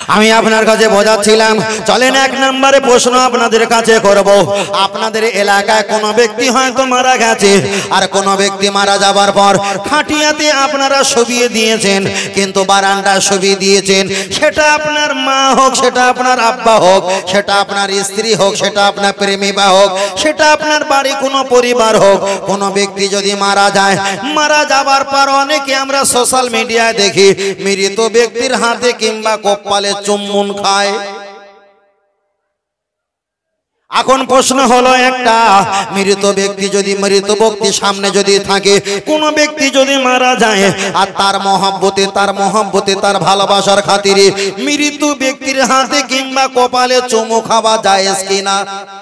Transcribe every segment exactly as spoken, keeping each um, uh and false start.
আমি আপনার কাছে বোঝাচ্ছিলাম, চলেন এক নম্বরে প্রশ্ন আপনাদের কাছে করব। আপনাদের এলাকায় কোনো ব্যক্তি হয়তো মারা গেছে, আর কোনো ব্যক্তি মারা যাবার পর খাটিয়াতে আপনারা শুবিয়ে দিয়েছেন, কিন্তু বারান্দা শুবিয়ে দিয়েছেন, সেটা আপনার মা হোক, সেটা আপনার আব্বা হোক, সেটা আপনার স্ত্রী হোক, সেটা আপনার প্রেমিকা হোক, সেটা আপনার বাড়ি কোনো পরিবার হোক, কোনো ব্যক্তি যদি মারা যায়, মারা যাবার পর অনেকে আমরা সোশ্যাল মিডিয়ায় দেখি মৃত ব্যক্তির হাতে কিংবা কপালে চুম্বন খায়। এখন প্রশ্ন হলো একটা, মৃত ব্যক্তি যদি মৃত ব্যক্তি সামনে যদি থাকে, কোন ব্যক্তি যদি মারা যায় আর তার মহব্বতে তার মহব্বতে তার ভালোবাসার খাতিরে মৃত ব্যক্তির হাতে কিংবা কপালে চুমু খাওয়া জায়েজ কিনা?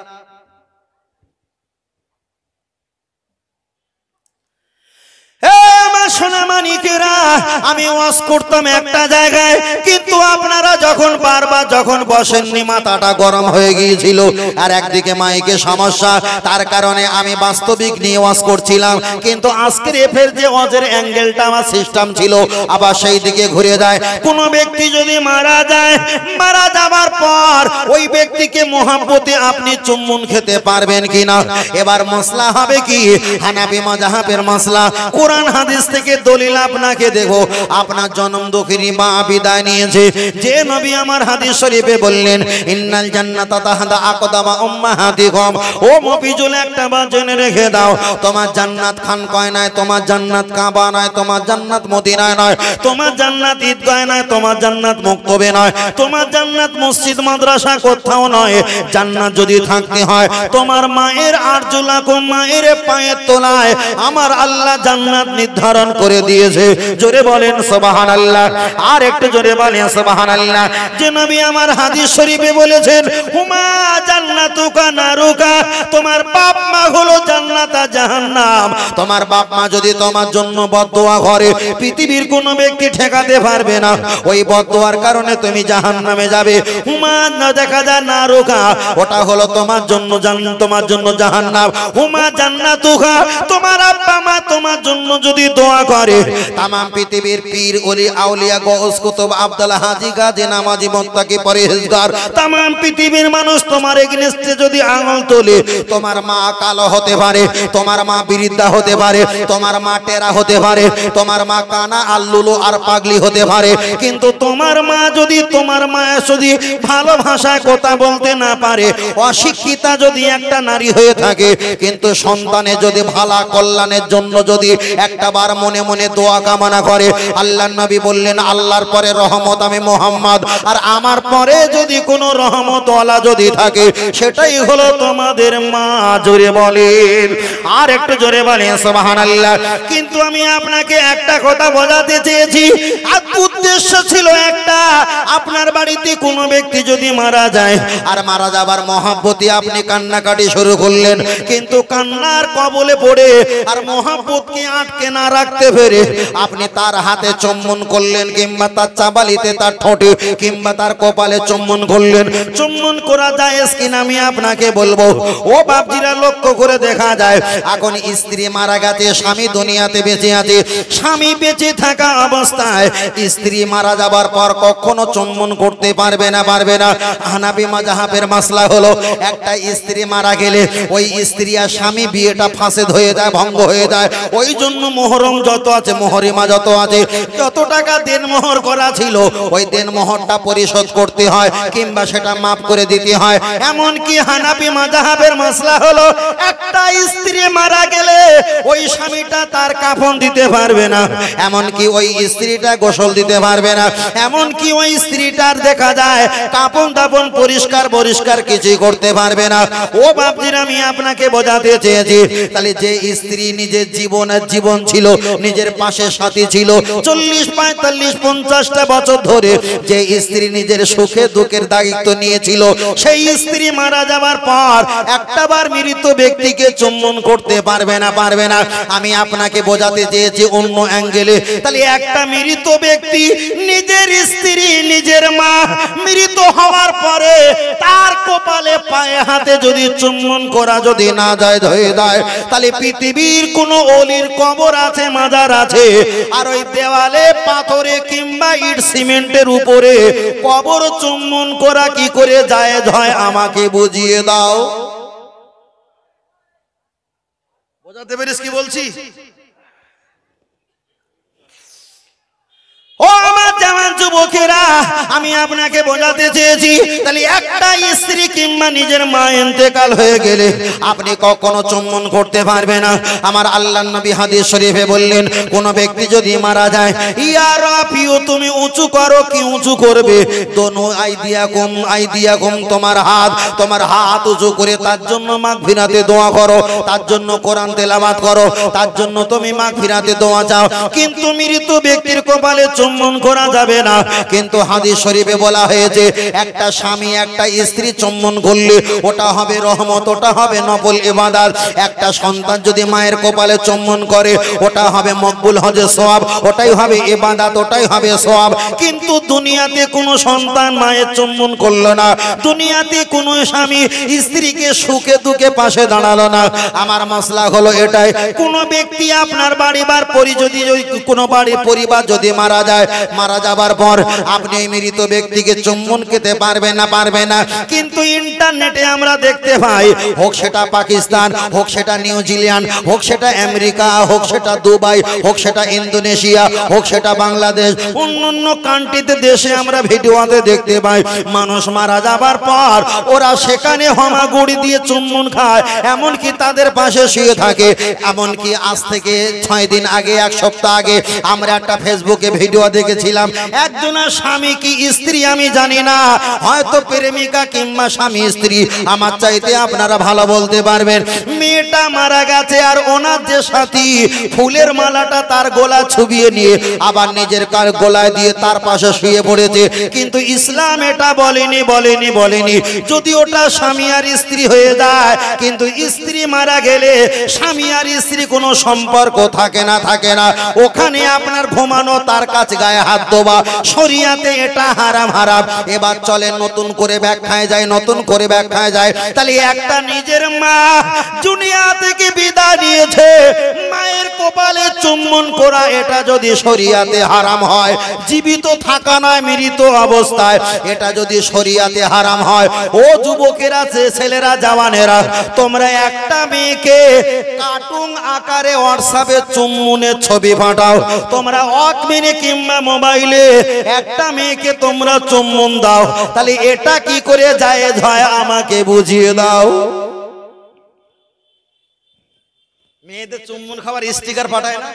আমি ওয়াজ করতাম একটা জায়গায়, কিন্তু আপনারা যখন বারবার যখন বসেননি মাথাটা গরম হয়ে গিয়েছিল, আর একদিকে মাইকে সমস্যা, তার কারণে আমি বাস্তবিক নিয়ে ওয়াজ করছিলাম, কিন্তু আজকের এফের যে ওয়াজের অ্যাঙ্গেলটা আমার সিস্টেম ছিল আবার সেই দিকে ঘুরে যায়। কোন ব্যক্তি যদি মারা যায়, মারা যাবার পর ওই ব্যক্তিকে মহব্বতে আপনি চুম্বন খেতে পারবেন কিনা? এবার মসলা হবে কি? হানাফি মাযহাবের মসলা। কোরআন হাদিস থেকে দলিল আপনাকে দেব। আপনার জন্ম দুঃখী মা বিদায় নিয়েছে, যে নবী আমার হাদিস শরীফে বললেন ইন্নাল জান্নাতা তাহতা আকদামা উম্মাহাতিকুম। ও মফিজুল, একটা বার জেনে রেখে দাও, তোমার জান্নাত খানকায় নয়, তোমার জান্নাত কাবা নয়, তোমার জান্নাত মদিনায় নয়, তোমার জান্নাত ঈদগাহে নয়, তোমার জান্নাত মক্তবে নয়, তোমার জান্নাত মসজিদ মাদ্রাসা কোথাও নয়। জান্নাত যদি থাকতে হয় তোমার মায়ের আরজুলাকুম, মায়ের পায়ের তলায় আমার আল্লাহ জান্নাত নির্ধারণ করে দিয়েছে। জোরে বলেন সুবহানাল্লাহ, আর একটু জোরে বলেন সুবহানাল্লাহ। যে নবী আমার হাদিস শরীফে বলেছেন হুমা জান্নাতুকা নারুকা, তোমার বাপ মা হলো জান্নাত আর জাহান্নাম। তোমার বাপ মা যদি তোমার জন্য বদদোয়া করে, পৃথিবীর কোনো ব্যক্তি ঠেকাতে পারবে না, ওই বদদোয়ার কারণে তুমি জাহান্নামে যাবে। হুমা না দেখা যায় নারুকা, ওটা হলো তোমার জন্য জান্নাত, তোমার জন্য জাহান্নাম। হুমা জান্নাতুকা, তোমার আব্বা মা তোমার জন্য যদি দোয়া করে, তাম পৃথিবীর পীর ওলি আউলিয়া গৌস কুতুব আব্দুল হাজি গাজী নামাজি মুত্তাকি পরহেজগার তাম পৃথিবীর মানুষ তোমার এগেইনস্টে যদি আঙুল তোলে, তোমার মা কালো হতে পারে, তোমার মা বিরিদ্ধা হতে পারে, তোমার মা টেরা হতে পারে, তোমার মা কানা আল্লুলু আর পাগলি হতে পারে, কিন্তু তোমার মা যদি তোমার মা যদি ভালো ভাষায় কথা বলতে না পারে, অশিক্ষিতা যদি একটা নারী হয়ে থাকে, কিন্তু সন্তানের যদি ভালো কল্যাণের জন্য যদি একটা বার মনে মনে দোয়া কামনা করে, আল্লাহর নবী বললেন আল্লাহর পরে রহমত আমি মুহাম্মদ, আর আমার পরে যদি কোনো রহমত ওয়ালা যদি থাকে সেটাই হলো তোমাদের মা। জোরে বলেন, আর একটু জোরে বলেন সুবহানাল্লাহ। কিন্তু আমি আপনাকে একটা কথা বোঝাতে চেয়েছি, আর উদ্দেশ্য ছিল একটা, আপনার বাড়িতে কোনো ব্যক্তি যদি মারা যায় আর মারা যাবার মহব্বতে আপনি কান্নাকাটি শুরু করলেন, কিন্তু কান্নার কবলে পড়ে আর মহব্বতকে আটকে না রাখতে পেরে আপনি তার হাতে চুম্বন করলেন, কিংবা তার চাবালিতে তার ঠোঁটে কিংবা তার কপালে চুম্বন করলেন। চুম্বন করা জায়েজ কিনা আমি আপনাকে বলবো। ও বাপজিরা, লক্ষ্য করে দেখা যায় এখন স্ত্রী মারা গেছে, স্বামী দুনিয়াতে বেঁচে আছে, স্বামী বেঁচে থাকা অবস্থায় স্ত্রী মারা যাবার পর কখনো চুম্বন করতে পারবে না, পারবে না। হানাফি মাযহাবের মাসলা হলো একটা স্ত্রী মারা গেলে ওই স্ত্রী আর স্বামী বিয়েটা ফাসেদ হয়ে যায়, ভঙ্গ হয়ে যায়। ওই জন্য মোহরম যত আছে, মোহরিমা যত আছে, যত টাকা দেনমোহর করা ছিল ওই দেনমোহরটা পরিশোধ করতে হয়, কিংবা সেটা মাফ করে দিতে হয়। এমন কি হানাফি মাযহাবের মাসলা হলো একটা স্ত্রী মারা গেলে ওই স্বামীটা তার কাফন দিতে পারবে না, এমন কি ওই স্ত্রীটা গোসল দিতে পারবে না, এমন কি ওই স্ত্রীটার দেখা যায় কাপন দাপন পরিষ্কার পরিষ্কার কিছুই করতে পারবে না। ও বাপজিরা, আমি আপনাকে বোঝাতে চেয়েছি, তাহলে যে স্ত্রী নিজের জীবনের জীবন ছিল, নিজের পাশে সাথী ছিল, চল্লিশ পঁয়তাল্লিশ পঞ্চাশটা বছর ধরে যে স্ত্রী নিজের সুখে দুঃখের দায়িত্ব নিয়েছিল, সেই স্ত্রী মারা যাবার পর একটা বার মৃত ব্যক্তিকে চুম্বন করতে পারবে না, পারবে না। আমি আপনাকে বোঝাতে চেয়েছি অন্য অ্যাঙ্গেলে। তাহলে একটা মৃত ব্যক্তি নিজের স্ত্রী নিজের মা মৃত হওয়ার পরে তার কপালে পায়ে হাতে যদি চুম্বন করা যদি না যায় ধয়ে দেয়, তাহলে পৃথিবীর কোন অলির কবর আছে, মাজার আছে, আর ওই দেওয়ালে পাথরে কিংবা ইট সিমেন্টের উপরে কবর চুম্বন করা কি করে জায়েজ হয় আমাকে বুঝিয়ে দাও। বোঝাতে পেরেছ কি বলছি? ও আমার জওয়ান যুবকেরা, আমি আপনাকে বোঝাতে চেয়েছি, তাহলে একটা স্ত্রী কিংবা নিজের মা ইন্তেকাল হয়ে গেলে আপনি কখনো চুম্বন করতে পারবে না। আমার আল্লাহর নবী হাদিস শরীফে বললেন, কোন ব্যক্তি যদি মারা যায়, ইয়া রাফিউ, তুমি উঁচু করো, কি উঁচু করবে? দোনো আইদিয়াকুম আইদিয়াকুম, তোমার হাত, তোমার হাত উঁচু করে তার জন্য মাগফিরাতে দোয়া করো, তার জন্য কোরআন তেলাওয়াত করো, তার জন্য তুমি মাগফিরাতে দোয়া চাও। কিন্তু মৃত ব্যক্তির কপালে চুম্বন করা যাবে না। কিন্তু হাদিস শরীফে বলা হয়েছে, একটা স্বামী একটা স্ত্রী চুম্বন করলে ওটা হবে রহমত, ওটা হবে নফল ইবাদত। একটা সন্তান যদি মায়ের কপালে চুম্বন করে ওটা হবে মকবুল হজের সওয়াব, ওটাই হবে ইবাদত, ওটাই হবে সওয়াব। কিন্তু দুনিয়াতে কোনো সন্তান মায়ের চুম্বন করলো না, দুনিয়াতে কোনো স্বামী স্ত্রীকে সুখে দুঃখে পাশে দাঁড়ালো না। আমার মাসলা হলো এটাই, কোন ব্যক্তি আপনার বাড়ি বার পরি যদি কোনো বাড়ি পরিবার যদি মারা যায়, মারা যাবার পর আপনি মৃত ব্যক্তিকে চুম্বন খেতে পারবেন না, পারবে না। কিন্তু ইন্টারনেটে আমরা দেখতে পাই, হোক সেটা পাকিস্তান, হোক সেটা নিউজিল্যান্ড, হোক সেটা আমেরিকা, হোক সেটা দুবাই, হোক সেটা ইন্দোনেশিয়া, হোক সেটা বাংলাদেশ, অন্যান্য কান্ট্রিতে দেশে আমরা ভিডিওতে দেখতে পাই, মানুষ মারা যাবার পর ওরা সেখানে হামাগুড়ি দিয়ে চুম্বন খায়, এমনকি তাদের পাশে শুয়ে থাকে। এমনকি আজ থেকে ছয় দিন আগে, এক সপ্তাহ আগে আমরা একটা ফেসবুকে ভিডিও দেখেছিলাম, একজনের স্বামী কি স্ত্রী আমি জানি না, হয়তো প্রেমিকা কিংবা স্বামী স্ত্রী, আমার চাইতে আপনারা ভালো বলতে পারবেন। মেয়েটা মারা গেছে আর ওনার যে সাথী ফুলের মালাটা তার গলা ছুবিয়ে নিয়ে আবার নিজের কার গলায় দিয়ে তার পাশে শুয়ে পড়েছে। কিন্তু ইসলাম এটা বলেনি, বলেনি, বলেনি। যদি ওটা স্বামী আর স্ত্রী হয়ে যায়, কিন্তু স্ত্রী মারা গেলে স্বামী আর স্ত্রী কোনো সম্পর্ক থাকে না, থাকে না। ওখানে আপনার ঘুমানো, তার কাছে গায়ে হাত দেওয়া, শরিয়াতে এটা হারাম, হারাম। এবার চলে নতুন করে ব্যাখ্যায় যায়, নতুন করে ব্যাখ্যায় যায়। তাহলে একটা নিজের মা দুনিয়া থেকে বিদায় নিয়েছে, মায়ের কপালে চুম্বন করা এটা যদি শরিয়াতে হারাম হয়, জীবিত থাকা নয়, মৃত অবস্থায়, এটা যদি শরিয়াতে হারাম হয়, ও যুবকেরা, ছেলেরা, জওয়ানেরা, তোমরা একটা মেয়েকে কার্টুন আকারে হোয়াটসঅ্যাপে চুম্বনের ছবি পাঠাও, তোমরা ওয়াকম্যানে কিংবা মোবাইলে একটা মেয়েকে তোমরা চুম্বন দাও, তাহলে এটা কি করে জায়েজ হয় আমাকে বুঝিয়ে দাও। মেয়েদের চুম্বন খাবার স্টিকার পাঠায় না,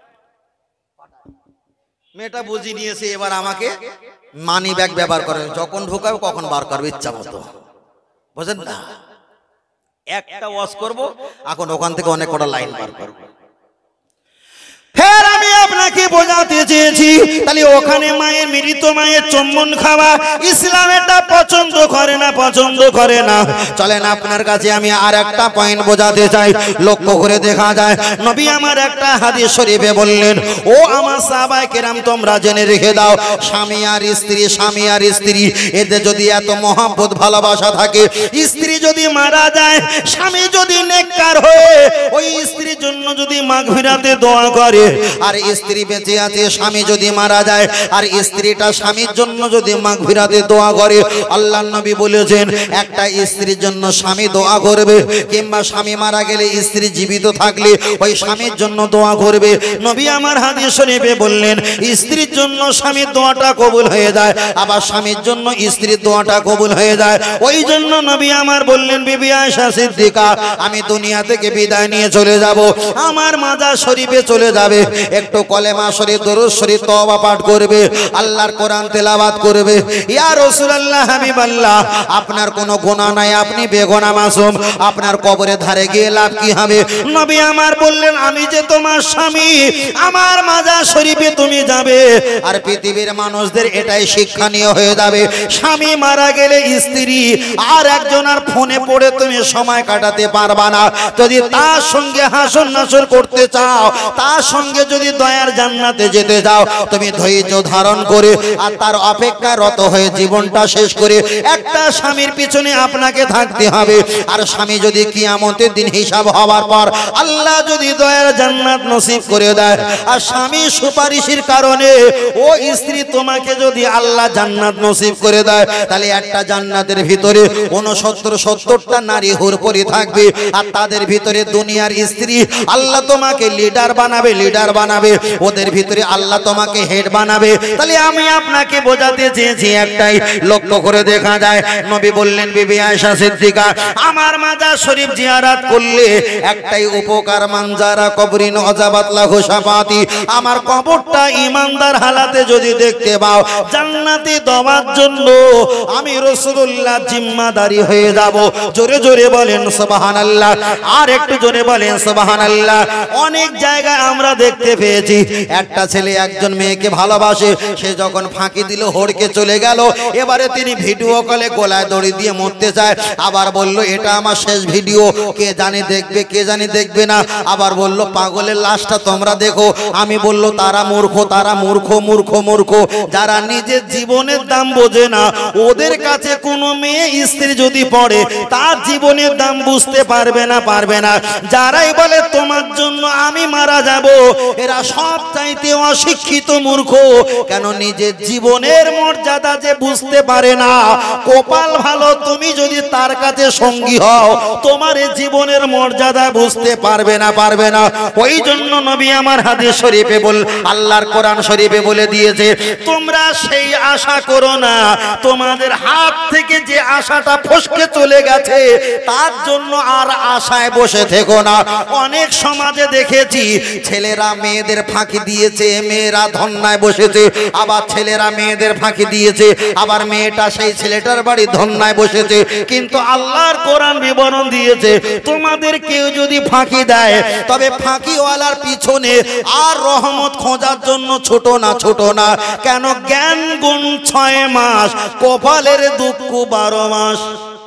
মেয়েটা বুঝিয়ে নিয়েছে, এবার আমাকে মানি ব্যাগ ব্যবহার করে, যখন ঢোকাবে কখন বার করবে ইচ্ছা মতো, বুঝেন না? একটা ওয়াশ করবো, এখন ওখান থেকে অনেক কটা লাইন বার করবো। ফের আমি আপনাকে বোঝাতে চেয়েছি, তাহলে ওখানে মায়ের মৃত মায়ের চুম্বন খাওয়া ইসলাম এটা পছন্দ করে না, পছন্দ করে না। চলেন আপনার কাছে আমি আর একটা পয়েন্ট বোঝাতে চাই। লক্ষ্য করে দেখা যায়, নবী আমার একটা হাদিস শরীফে বললেন, ও আমার সাহাবায়ে কেরাম, তোমরা জেনে রেখে দাও, স্বামী আর স্ত্রী, স্বামী আর স্ত্রী, এদের যদি এত মহব্বত ভালোবাসা থাকে, স্ত্রী যদি মারা যায়, স্বামী যদি নেককার হয়ে ওই স্ত্রীর জন্য যদি মাগফিরাতে দোয়া করে, আর স্ত্রী বেঁচে আছে, স্বামী যদি মারা যায় আর স্ত্রীটা স্বামীর জন্য যদি মাগফিরাতে দোয়া করে, আল্লাহর নবী বলেছেন, একটা স্ত্রীর জন্য স্বামী দোয়া করবে, কিংবা স্বামী মারা গেলে স্ত্রী জীবিত থাকলে ওই স্বামীর জন্য দোয়া করবে। নবী আমার হাদিস শরীফে বললেন, স্ত্রীর জন্য স্বামীর দোয়াটা কবুল হয়ে যায়, আবার স্বামীর জন্য স্ত্রীর দোয়াটা কবুল হয়ে যায়। ওই জন্য নবী আমার বললেন, বিবি আয়েশা সিদ্দিকা, আমি দুনিয়া থেকে বিদায় নিয়ে চলে যাব, আমার মাজার শরীফে চলে যাবে, একটু কলেমা শরীফ, দরুদ শরীফ, তওবা পাঠ করবে, আল্লাহর কোরআন তেলাওয়াত করবে। ইয়া রাসূলুল্লাহ, হাবিবাল্লাহ, আপনার কোনো গুনাহ নাই, আপনি বেগুনাহ মাসুম, আপনার কবরের ধারে গিয়ে লাভ কি হবে? নবী আমার বললেন, আমি যে তোমার স্বামী, আমার মাজার শরীফে তুমি যাবে, আর পৃথিবীর মানুষদের এটাই শিক্ষণীয় হয়ে যাবে, স্বামী মারা গেলে স্ত্রী আর একজনের ফোনে পড়ে তুমি সময় কাটাতে পারবা না। যদি তার সঙ্গে হাসর নাসর করতে চাও, তার সঙ্গে যদি দয়া দয়ার জান্নাতে যেতে যাও, তুমি ধৈর্য ধারণ করে আর তার অপেক্ষারত হয়ে জীবনটা শেষ করে একটা স্বামীর পিছনে আপনাকে থাকতে হবে। আর স্বামী যদি কিয়ামতের দিন হিসাব হওয়ার পর আল্লাহ যদি দয়ার জান্নাত নসিব করে দেয়, আর স্বামী সুপারিশের কারণে ও স্ত্রী তোমাকে যদি আল্লাহ জান্নাত নসিব করে দেয়, তাহলে একটা জান্নাতের ভিতরে ঊনসত্তর সত্তরটা নারী হুরপরি থাকবে, আর তাদের ভিতরে দুনিয়ার স্ত্রী আল্লাহ তোমাকে লিডার বানাবে, লিডার বানাবে, ওদের ভিতরে আল্লাহ তোমাকে হেড বানাবে। তাহলে আমি আপনাকে বোঝাতে চেয়েছি একটাই, লক্ষ্য করে দেখা যায় নবী বললেন বিবি আয়েশা সিদ্দিকা, আমার মাজার শরীফ জিয়ারত করলে একটাই উপকার, মানজারা কবরিন অজাবাত লাহু শাফাতি, আমার কবরটা ইমানদার হালাতে যদি দেখতে পাও, জান্নাতে দেওয়ার জন্য আমি রাসূলুল্লাহ জিম্মাদারি হয়ে যাব। জোরে জোরে বলেন সুবহানাল্লাহ, আর একটু জোরে বলেন সুবহানাল্লাহ। অনেক জায়গায় আমরা দেখতে পেয়েছি একটা ছেলে একজন মেয়েকে ভালোবাসে, সে যখন ফাঁকি দিল হড়কে চলে গেল, এবারে তিনি ভিডিও কলে গলায় দড়ি দিয়ে মরতে চায়, আবার বলল এটা আমার শেষ ভিডিও, কে জানে দেখবে কে জানে দেখবে না, আবার বলল পাগলের লাশটা তোমরা দেখো। আমি বলল তারা মূর্খ, তারা মূর্খ মূর্খ মূর্খ যারা নিজের জীবনের দাম বোঝে না। ওদের কাছে কোনো মেয়ে স্ত্রী যদি পড়ে তার জীবনের দাম বুঝতে পারবে না, পারবে না। যারাই বলে তোমার জন্য আমি মারা যাব, এরা সব চাইতে অশিক্ষিত মূর্খ। কেন? নিজের জীবনের মর্যাদা যে বুঝতে পারে না। কপাল ভালো তুমি যদি তার কাছে সঙ্গী হও, তোমার জীবনের মর্যাদা বুঝতে পারবে না, পারবে না। ওই জন্য নবী আমার হাদিস শরীফে বল, আল্লাহর কোরআন শরীফে বলে দিয়েছে, তোমরা সেই আশা করো না, তোমাদের হাত থেকে যে আশাটা ফসকে চলে গেছে তার জন্য আর আশায় বসে থেকো না। অনেক সমাজে দেখেছি ছেলেরা মেয়েদের ফাঁকি দিয়েছে, মেয়েরা ধন্যায় বসেছে, আবার ছেলেরা মেয়েদের ফাঁকি দিয়েছে, আবার মেয়েটা সেই ছেলেটার বাড়ি ধন্যায় বসেছে। কিন্তু আল্লাহর কোরআন বিবরণ দিয়েছে, তোমাদের কেউ যদি ফাঁকি দেয় তবে ফাঁকিওয়ালার পিছনে আর রহমত খোঁজার জন্য ছোট না, ছোট না। কেন? জ্ঞান গুণ ছয় মাস, কপালের দুঃখ বারো মাস।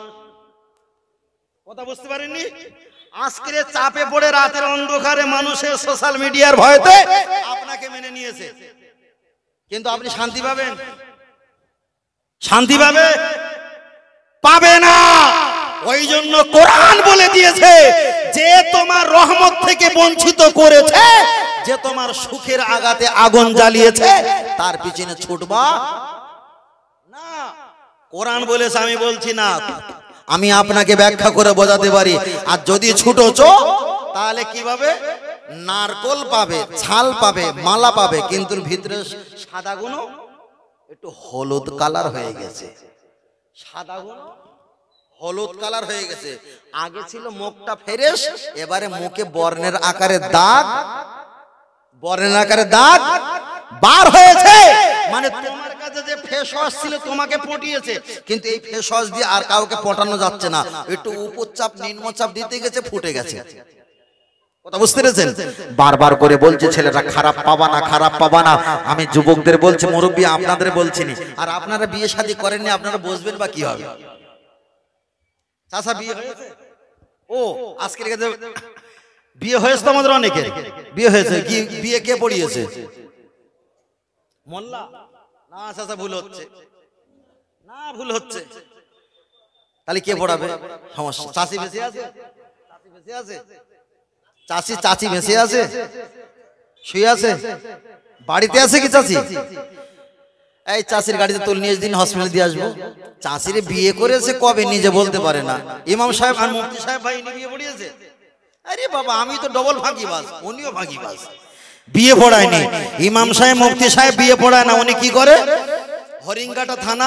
কথা বুঝতে পারেননি? আজকের চাপে পড়ে রাতের অন্ধকারে মানুষের সোশ্যাল মিডিয়ার ভয়তে আপনাকে মেনে নিয়েছে, কিন্তু আপনি শান্তি পাবেন? শান্তি পাবে? পাবে না। ওই জন্য কোরআন বলে দিয়েছে, যে তোমার রহমত থেকে বঞ্চিত করেছে, যে তোমার সুখের আগাতে আগুন জ্বালিয়েছে, তার পিছনে ছুটবা না। কোরআন বলেছে, আমি বলছি না, আমি আপনাকে ব্যাখ্যা করে বোঝাতে পারি। আর যদি ছুটোছো তাহলে কি পাবে? নারকল পাবে, ছাল পাবে, মালা পাবে, কিন্তু ভিতরে সাদা গুণ একটু হলুদ কালার হয়ে গেছে। সাদা গুণ হলুদ কালার হয়ে গেছে। আগে ছিল মুখটা ফ্রেশ, এবারে মুখে বর্ণের আকারে দাগ, বর্ণের আকারে দাগ বার হয়েছে। মানে তোমার কাছে যে ফেস ওয়াশ ছিল তোমাকে পটিয়েছে, কিন্তু এই ফেস ওয়াশ দিয়ে আর কাউকে পটানো যাচ্ছে না। একটু উপর চাপ নিম্ন চাপ দিতে গেছে, ফুটে গেছে। কথা বুঝতে পেরেছেন? বারবার করে বলছে ছেলেরা খারাপ পাবা না, খারাপ পাবা না। আমি যুবকদের বলছি, মুরব্বী আপনাদের বলছিনি। আর আপনারা বিয়ে শাদী করেননি, আপনারা বুঝবেন বা কি হবে? চাচা বিয়ে হয়েছে? ও আজকের কাছে বিয়ে হয়েছে তো আমাদের অনেকের বিয়ে হয়েছে। কি বিয়ে কে পড়িয়েছে? মোল্লা? না চাচা, ভুল হচ্ছে, না ভুল হচ্ছে। তাহলে কে পড়াবে? সমস্যা। চাচি বেঁচে আছে? চাচি বেঁচে আছে? চাচি চাচি বেঁচে আছে? শুয়ে আছে? বাড়িতে আছে কি চাচি? এই চাচির গাড়িতে তুল নিয়ে দিন, হসপিটালে দিয়ে আসবো। চাচির বিয়ে করেছে কবে নিজে বলতে পারে না। ইমাম সাহেব আর মুফতি সাহেব ভাই বিয়ে পড়িয়েছে? আরে বাবা, আমি তো ডবল ফাঁকিবাজ, উনিও ফাঁকিবাজ। বিয়ে পড়ায়নি ইমাম সাহেব, মুফতি সাহেব বিয়ে পড়ায় না। উনি কি করে? হরিঙ্গাটা থানা,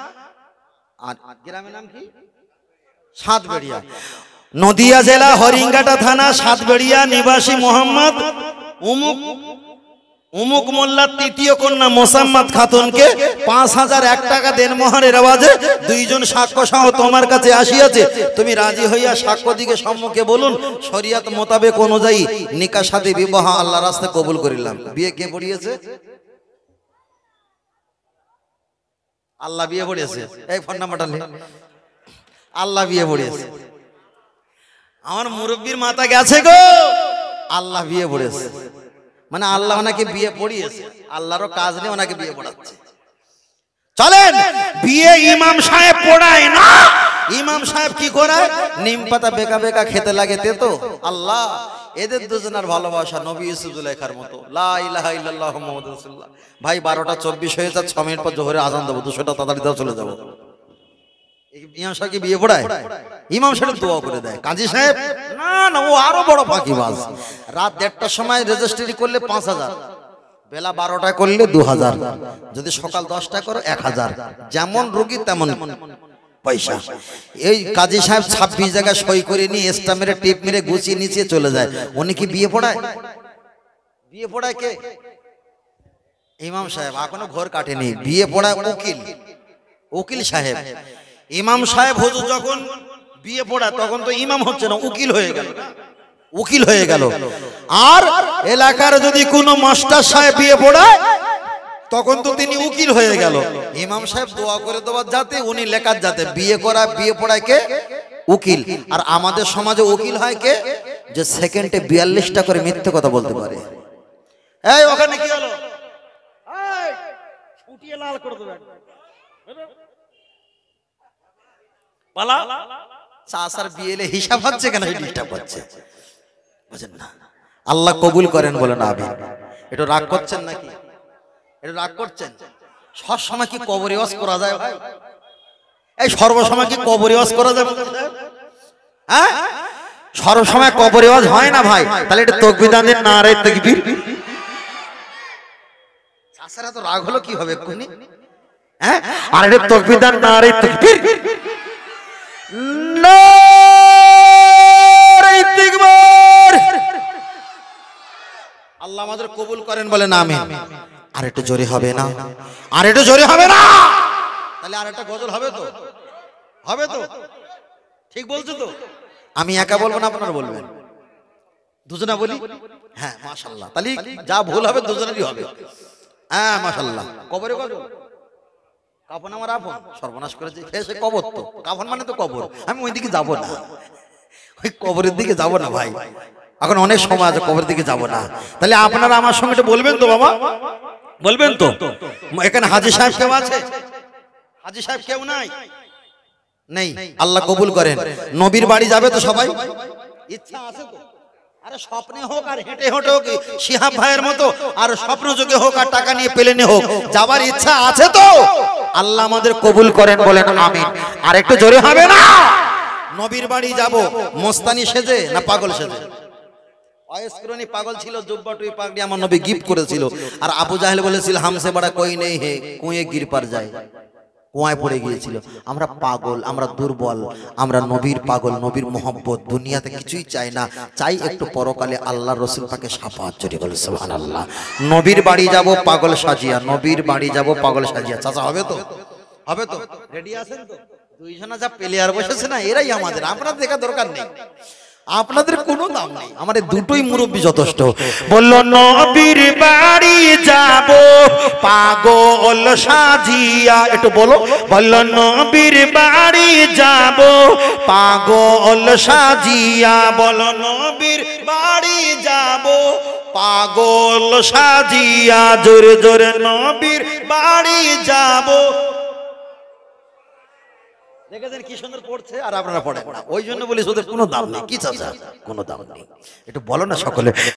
আর গ্রামের নাম কি? সাতবেড়িয়া, নদিয়া জেলা হরিঙ্গাটা থানা, সাতবেড়িয়া নিবাসী মোহাম্মদ উমুক উমুক মোল্লার তৃতীয় কন্যা মোসাম্মদ খাতুনকে পাঁচ হাজার এক টাকা দেন মোহরের আওয়াজে দুইজন সাক্ষ্য সহ তোমার কাছে আসিয়াছে। তুমি রাজি হইয়া সাক্ষ্য দিকে সম্মুখে বলুন, শরিয়ত মোতাবেক অনুযায়ী নিকাহ শাদী বিবাহ আল্লাহ রাস্তায় কবুল করিলাম। বিয়ে কে পড়িয়েছে? আল্লাহ বিয়ে পড়িয়েছে। এই ফোন নাম্বারটা নে, আল্লাহ বিয়ে পড়িয়েছে। আমার মুরব্বীর মাথা গেছে গো, আল্লাহ বিয়ে পড়িয়েছে। মানে আল্লাহ ওনাকে বিয়ে পড়িয়েছে, আল্লাহরও কাজ নেই, ওনাকে বিয়ে পড়াচ্ছে। চলেন, বিয়ে ইমাম সাহেব পড়ায় না, ইমাম সাহেব কি করে? নিম পাতা বেকা বেকা খেতে লাগে তেতো। আল্লাহ, এদের দুজনের ভালোবাসা নবী ইউসুফ জুলাইখার মতো। লা ইলাহা ইল্লাল্লাহ মুহাম্মাদুর রাসূলুল্লাহ। ভাই বারোটা চব্বিশ হয়ে যা, ছ মিনিট পর জোহরের আজান দেবো, দুশোটা তাড়াতাড়ি দাও, চলে যাবো। ইমাম সাহেব কি বিয়ে পড়ায়? ইমাম সাহেব দোয়া করে দেয়। কাজী সাহেব না না, ও আরো বড় ফাঁকিবাজ। রাত দেড়টার সময় রেজিস্ট্রি করলে পাঁচ হাজার, বেলা বারোটা করলে দু হাজার, যদি সকাল দশটা করো এক হাজার, যেমন রোগী তেমন পয়সা। এই কাজী সাহেব ছাব্বিশ জায়গায় সই করে নিয়ে এক্সট্রা মেরে টিপ মেরে গুছিয়ে নিচে চলে যায়। উনি কি বিয়ে পড়ায়? বিয়ে পড়ায় কে? ইমাম সাহেব। এখনো ঘর কাটেনি, বিয়ে পড়ায় উকিল, উকিল সাহেব। ইমাম সাহেব হুজুর যখন বিয়ে পড়ায় তখন তো ইমাম হচ্ছে না, উকিল হয়ে গেল, উকিল হয়ে গেল। আর এলাকার যদি কোনো মাস্টার সাহেব বিয়ে পড়ায় তখন তো তিনি উকিল হয়ে গেল। ইমাম সাহেব দোয়া করে দেওয়ার যাতে, উনি লেখার যাতে। বিয়ে করা বিয়ে পড়ায় কে? উকিল। আর আমাদের সমাজে উকিল হয় কে? যে সেকেন্ডে বিয়াল্লিশটা করে মিথ্যে কথা বলতে পারে। এই ওখানে কি হলো? এই উঠিয়ে লাল করে দেবে পালা। চাচার বিয়ে এলে হিসাব হচ্ছে কেন? ডিস্টার্ব হচ্ছে, বুঝেন না? আল্লাহ কবুল করেন বলেন আমিন। একটু রাগ করছেন নাকি? একটু রাগ করছেন? সব সময় কি কবর ওয়াজ করা যায় ভাই? এই সর্বসময় কি কবর ওয়াজ করা যায়? হ্যাঁ, সর্বসময় কবর ওয়াজ হয় না ভাই। তাহলে এটা তাকবীর দেন, নারে তাকবীর। চাচারা তো রাগ হলো কি হবে এক্ষুনি? হ্যাঁ, আর এটা তাকবীর দেন, নারে তাকবীর, নারে তাকবীর। আল্লাহ আমাদের কবুল করেন বলেন আমিন। আর একটু জোরে হবে না? আর একটু জোরে হবে না? তাহলে আর একটা গজল হবে তো? হবে তো? ঠিক বলছো তো? আমি একা বলবো না, আপনারা বলবেন? দুজনা বলি? হ্যাঁ মাশাআল্লাহ। তাহলে যা ভুল হবে দুজনেরই হবে। হ্যাঁ মাশাআল্লাহ। কবরে গজল, কাফন আমার আপন, সর্বনাশ করেছে সে কবর। তো কাফন মানে তো কবর। আমি ওই দিকে যাবো না, ওই কবরের দিকে যাবো না ভাই। এখন অনেক সময় আছে, কবরের দিকে যাবো না। তাহলে আপনারা আমার সঙ্গে বলবেন তো বাবা? বলবেন তো? এখানে হাজী সাহেব কেউ আছে? হাজী সাহেব কেউ নাই? নেই। আল্লাহ কবুল করেন। নবীর বাড়ি যাবে তো সবাই? ইচ্ছা আছে তো? আরে স্বপ্নে হোক আর হেঁটে হেঁটে হোক, শিহাব ভাইয়ের মতো, আর স্বপ্ন যোগে হোক আর টাকা নিয়ে প্লেনে হোক, যাবার ইচ্ছা আছে তো? আল্লাহ আমাদের কবুল করেন বলেন আমিন। আর একটু জোরে হবে না? নবীর বাড়ি যাব মস্তানি সেজে না পাগল সেজে? অয়স্করণী পাগল ছিল, জুব্বা টুই পাগড়ি আমার নবী গিফট করেছিল। আর আবু জাহেল বলেছিল হামসে বড়া কই নেই হে, কুঁয়ে গির পার যায়, কুয়ায় পড়ে গিয়েছিল। আমরা পাগল, আমরা দুর্বল, আমরা নবীর পাগল, নবীর মোহব্বত, দুনিয়াতে কিছুই চাই না, চাই একটু পরকালে আল্লাহ রসুল পাকে শাফাত জড়িয়ে বলে সুবহানাল্লাহ। নবীর বাড়ি যাব পাগল সাজিয়া, নবীর বাড়ি যাব পাগল সাজিয়া। চাচা হবে তো? হবে তো? রেডি আছেন তো? দুইজনা যা প্লেয়ার বসেছে না, এরাই আমাদের, আপনাদের দেখা দরকার নেই, আপনাদের কোনো দাম নেই, আমাদের দুটোই মুরব্বী যথেষ্ট। বললো নবীর বাড়ি যাব পাগল সাজিয়া, একটু বলো। বললো নবীর বাড়ি যাব পাগল সাজিয়া, বলো নবীর বাড়ি যাব পাগল সাজিয়া, জোরে জোরে নবীর বাড়ি যাব। দেখেছেন কি সুন্দর পড়ছে, আর আপনারা পড়েন না। ওই জন্য বলি ওদের কোনো দাম নেই। কি চাচা? কোনো দাম নেই। একটু বলো না সকলে।